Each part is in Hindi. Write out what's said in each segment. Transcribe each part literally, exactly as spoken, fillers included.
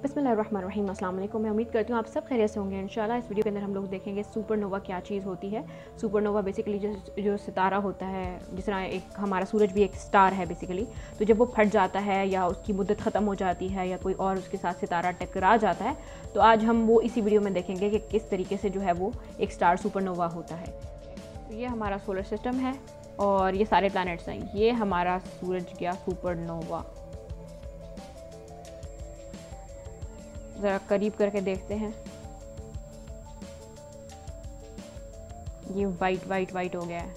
बिस्मिल्लाहिर्रहमानिर्रहीम, अस्सलाम वालेकुम। मैं उम्मीद करती हूँ आप सब खैरियत से होंगे। इंशाल्लाह इस वीडियो के अंदर हम लोग देखेंगे सुपरनोवा क्या चीज़ होती है। सुपरनोवा बेसिकली जो जो सितारा होता है, जिस तरह एक हमारा सूरज भी एक स्टार है बेसिकली, तो जब वो फट जाता है या उसकी मुद्दत ख़त्म हो जाती है या कोई और उसके साथ सितारा टकरा जाता है, तो आज हम वो इसी वीडियो में देखेंगे कि किस तरीके से जो है वो एक स्टार सुपरनोवा होता है। तो ये हमारा सोलर सिस्टम है और ये सारे प्लैनेट्स हैं। ये हमारा सूरज गया सुपरनोवा। ज़रा करीब करके देखते हैं। ये वाइट वाइट वाइट हो गया है।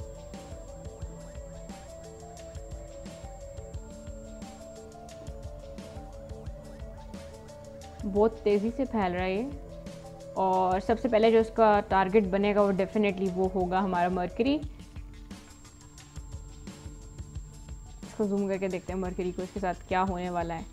बहुत तेज़ी से फैल रहा है ये, और सबसे पहले जो उसका टारगेट बनेगा वो डेफिनेटली वो होगा हमारा मरकरी। इसको जूम करके देखते हैं मरकरी को, इसके साथ क्या होने वाला है।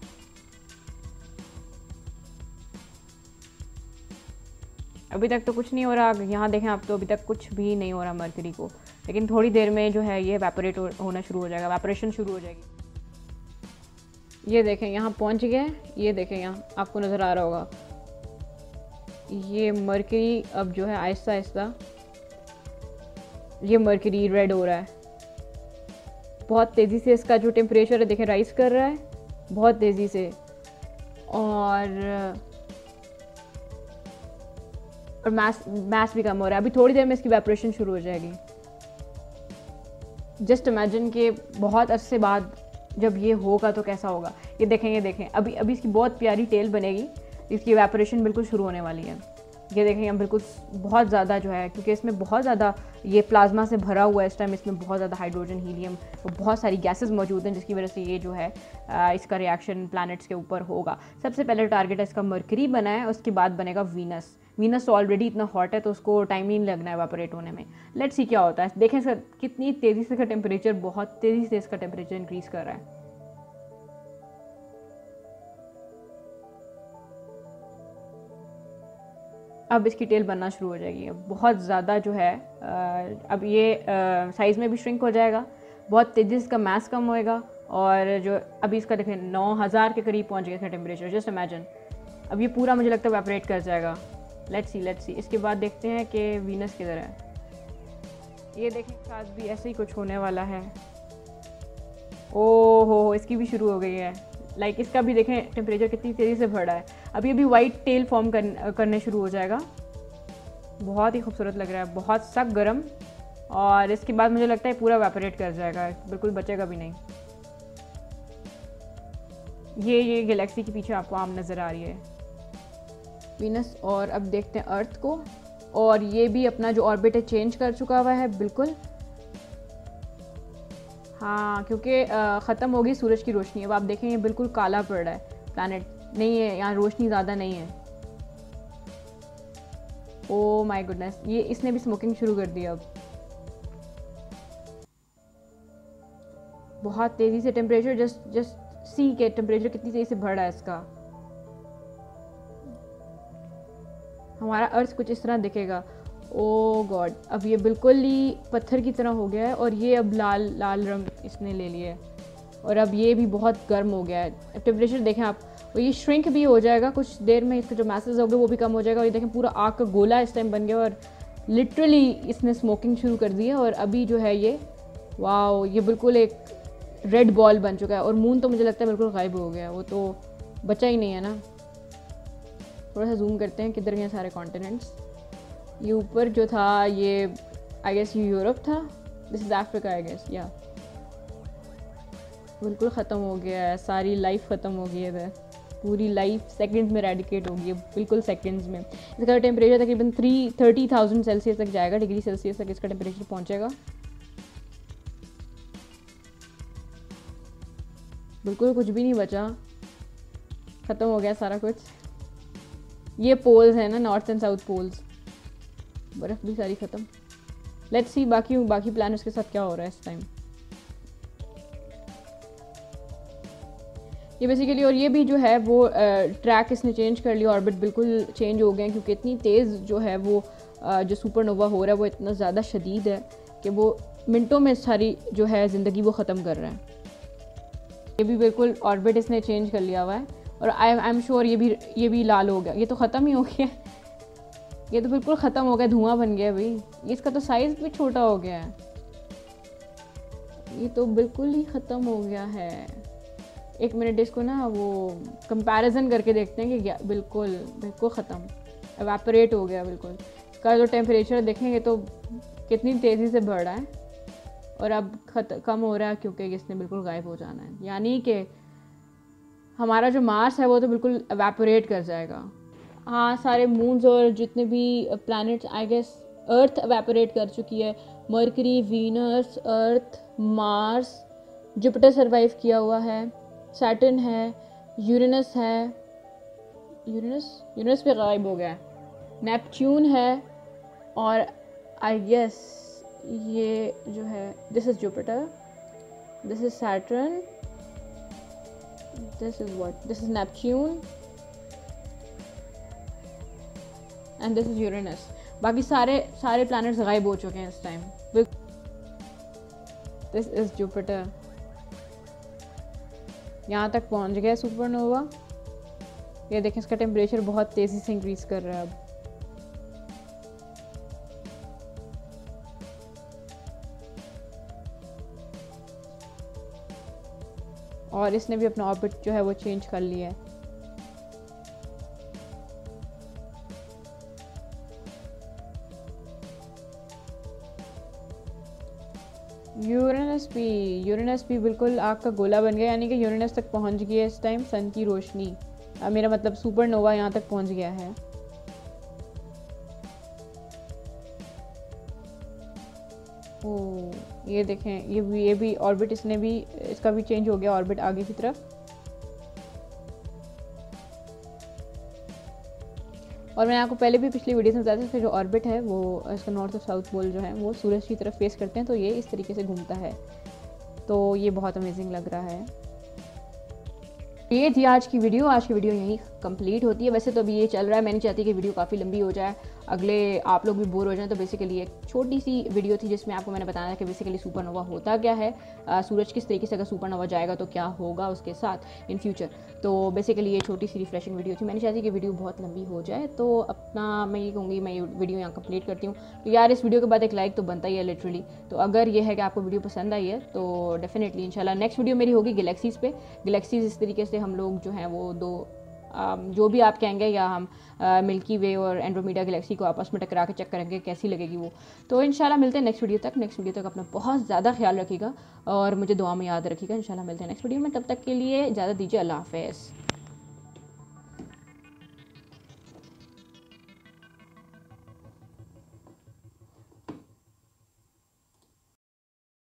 अभी तक तो कुछ नहीं हो रहा, यहाँ देखें आप, तो अभी तक कुछ भी नहीं हो रहा मरकरी को, लेकिन थोड़ी देर में जो है ये एवेपोरेट होना शुरू हो जाएगा, एवेपोरेशन शुरू हो जाएगी। ये देखें यहाँ पहुँच गए, ये देखें यहाँ आपको नज़र आ रहा होगा। ये मरकरी अब जो है आहिस्ता आहिस्ता ये मरकरी रेड हो रहा है। बहुत तेज़ी से इसका जो टेम्परेचर है देखें राइज कर रहा है बहुत तेज़ी से, और और मास मास भी कम हो रहा है। अभी थोड़ी देर में इसकी वेपरेशन शुरू हो जाएगी। जस्ट इमेजिन कि बहुत अरसे बाद जब ये होगा तो कैसा होगा। ये देखें ये देखें अभी अभी इसकी बहुत प्यारी टेल बनेगी, इसकी वेपरेशन बिल्कुल शुरू होने वाली है। ये देखें हम बिल्कुल बहुत ज़्यादा जो है, क्योंकि इसमें बहुत ज़्यादा ये प्लाज्मा से भरा हुआ है इस टाइम, इसमें बहुत ज़्यादा हाइड्रोजन, हीलियम और बहुत सारी गैसेस मौजूद हैं, जिसकी वजह से ये जो है इसका रिएक्शन प्लैनेट्स के ऊपर होगा। सबसे पहले टारगेट है इसका मरकरी बना है, उसके बाद बनेगा वीनस। वीनस तो ऑलरेडी इतना हॉट है तो उसको टाइम नहीं लगना है एवापोरेट होने में। लेट्स सी क्या होता है। देखें इसका कितनी तेज़ी से इसका टेम्परेचर, बहुत तेज़ी से इसका टेम्परेचर इंक्रीज़ कर रहा है। अब इसकी टेल बनना शुरू हो जाएगी। बहुत ज़्यादा जो है अब ये साइज़ में भी श्रिंक हो जाएगा, बहुत तेज़ी से इसका मास कम होएगा, और जो अभी इसका देखें नौ हज़ार के करीब पहुंच गया इसका टेम्परेचर। जस्ट इमेजिन अब ये पूरा मुझे लगता है एवापोरेट कर जाएगा। लेट्स सी लेट्स सी इसके बाद देखते हैं कि वीनस किधर है। ये देखें साथ भी ऐसे ही कुछ होने वाला है। ओह हो इसकी भी शुरू हो गई है। लाइक like, इसका भी देखें टेम्परेचर कितनी तेज़ी से बढ़ा है। अभी अभी वाइट टेल फॉर्म कर, करने शुरू हो जाएगा। बहुत ही खूबसूरत लग रहा है, बहुत सख्त गर्म, और इसके बाद मुझे लगता है पूरा एवापोरेट कर जाएगा, बिल्कुल बचेगा भी नहीं। ये ये गैलेक्सी के पीछे आपको आम नज़र आ रही है वीनस। और अब देखते हैं अर्थ को, और ये भी अपना जो ऑर्बिट है चेंज कर चुका हुआ है बिल्कुल। हाँ, क्योंकि ख़त्म हो गई सूरज की रोशनी। अब आप देखेंगे बिल्कुल काला पड़ रहा है, प्लैनेट नहीं है यहाँ, रोशनी ज़्यादा नहीं है। ओह माय गुडनेस, ये इसने भी स्मोकिंग शुरू कर दी। अब बहुत तेज़ी से टेम्परेचर, जस्ट जस्ट सी के टेम्परेचर कितनी तेज़ी से बढ़ रहा है इसका। हमारा अर्थ कुछ इस तरह दिखेगा। ओह गॉड, अब ये बिल्कुल ही पत्थर की तरह हो गया है, और ये अब लाल लाल रंग इसने ले लिया है, और अब ये भी बहुत गर्म हो गया है। टेम्परेचर देखें आप, और ये श्रिंक भी हो जाएगा कुछ देर में, इसके जो मैसेज हो गए वो भी कम हो जाएगा। और ये देखें पूरा आग का गोला इस टाइम बन गया, और लिटरली इसने स्मोकिंग शुरू कर दी है। और अभी जो है ये वाओ, ये बिल्कुल एक रेड बॉल बन चुका है। और मून तो मुझे लगता है बिल्कुल गायब हो गया, वो तो बचा ही नहीं है ना। थोड़ा सा जूम करते हैं किधर गए सारे कॉन्टिनेंट्स। ये ऊपर जो था ये आई गेस ये यूरोप था, this is Africa I guess. या बिल्कुल ख़त्म हो गया है, सारी लाइफ ख़त्म हो गई है, पूरी लाइफ सेकंड्स में रेडिकेट हो गई है, बिल्कुल सेकंड्स में। इसका टेम्परेचर तकरीबन थ्री थर्टी थाउजेंड सेल्सियस तक जाएगा, डिग्री सेल्सियस तक इसका टेम्परेचर पहुंचेगा। बिल्कुल कुछ भी नहीं बचा, ख़त्म हो गया सारा कुछ। ये पोल्स हैं ना, नॉर्थ एंड साउथ पोल्स, बर्फ़ भी सारी ख़त्म। लेट्स सी बाकी बाकी प्लैनेट्स के साथ क्या हो रहा है इस टाइम। ये बेसिकली, और ये भी जो है वो ट्रैक इसने चेंज कर लिया, ऑर्बिट बिल्कुल चेंज हो गए, क्योंकि इतनी तेज़ जो है वो आ, जो सुपरनोवा हो रहा है वो इतना ज़्यादा शदीद है कि वो मिनटों में सारी जो है ज़िंदगी वो ख़त्म कर रहा है। ये भी बिल्कुल ऑर्बिट इसने चेंज कर लिया हुआ है, और आई आई एम श्योर ये भी ये भी लाल हो गया, ये तो ख़त्म ही हो गया, ये तो बिल्कुल ख़त्म हो गया, धुआं बन गया भाई, इसका तो साइज़ भी छोटा हो गया है, ये तो बिल्कुल ही ख़त्म हो गया है। एक मिनट इसको ना वो कंपैरिजन करके देखते हैं कि क्या, बिल्कुल बिल्कुल ख़त्म, एवापोरेट हो गया बिल्कुल। इसका जो टेम्परेचर देखेंगे तो कितनी तेज़ी से बढ़ रहा है और अब खत कम हो रहा है क्योंकि इसने बिल्कुल गायब हो जाना है, यानी कि हमारा जो मार्स है वो तो बिल्कुल एवापोरेट कर जाएगा। हाँ, सारे मून्स और जितने भी planets, I guess Earth evaporate कर चुकी है, Mercury, Venus, Earth, Mars, Jupiter survive किया हुआ है, सैटर्न है, यूरेनस है, यूरेनस यूरेनस पे गायब हो गया है, नेपच्यून है, और आई गेस ये जो है this is Jupiter, this is Saturn, this is what, this is Neptune and this is Uranus. बाकी सारे सारे प्लैनेट्स गायब हो चुके हैं इस टाइम। दिस इज़ जुपिटर, यहाँ तक पहुँच गया सुपरनोवा। ये देखें, इसका टेम्परेचर बहुत तेज़ी से इंक्रीज़ कर रहा है अब। और इसने भी अपना ऑर्बिट जो है वो चेंज कर लिया है। यूरेनस भी यूरेनस भी बिल्कुल आग का गोला बन गया, यानी कि यूरेनस तक पहुंच गया इस टाइम सन की रोशनी। अब मेरा मतलब सुपरनोवा यहाँ तक पहुंच गया है। ओ ये देखें, ये भी ये भी ऑर्बिट, इसने भी इसका भी चेंज हो गया ऑर्बिट आगे की तरफ। और मैंने आपको पहले भी पिछली वीडियो में बताया था, इसका जो ऑर्बिट है वो इसका नॉर्थ और साउथ पोल जो है वो सूरज की तरफ फेस करते हैं, तो ये इस तरीके से घूमता है, तो ये बहुत अमेजिंग लग रहा है। ये थी आज की वीडियो। आज की वीडियो यहीं कंप्लीट होती है। वैसे तो अभी ये चल रहा है, मैं नहीं चाहती कि वीडियो काफ़ी लंबी हो जाए, अगले आप लोग भी बोर हो जाएं, तो बेसिकली एक छोटी सी वीडियो थी जिसमें आपको मैंने बताया कि बेसिकली सुपरनोवा होता क्या है, आ, सूरज किस तरीके से अगर सुपरनोवा जाएगा तो क्या होगा उसके साथ इन फ्यूचर। तो बेसिकली ये छोटी सी रिफ्रेशिंग वीडियो थी। मैंने चाहती कि वीडियो बहुत लंबी हो जाए, तो अपना मैं ये कहूँगी मैं ये वीडियो यहाँ कंप्लीट करती हूँ। तो यार इस वीडियो के बाद एक लाइक तो बनता ही है लिटरली। तो अगर ये है कि आपको वीडियो पसंद आई है तो डेफिनेटली इंशाल्लाह नेक्स्ट वीडियो मेरी होगी गैलेक्सीज़ पे। गैलेक्सीज़ इस तरीके से हम लोग जो हैं वो दो Um, जो भी आप कहेंगे, या हम मिल्की वे और एंड्रोमेडा गैलेक्सी को आपस में टकरा के चेक करेंगे कैसी लगेगी वो। तो इंशाल्लाह मिलते हैं नेक्स्ट वीडियो तक। नेक्स्ट वीडियो तक अपना बहुत ज़्यादा ख्याल रखिएगा और मुझे दुआ में याद रखिएगा। इंशाल्लाह मिलते हैं नेक्स्ट वीडियो में, तब तक के लिए इजाज़त दीजिए। अल्लाह हाफ़िज़।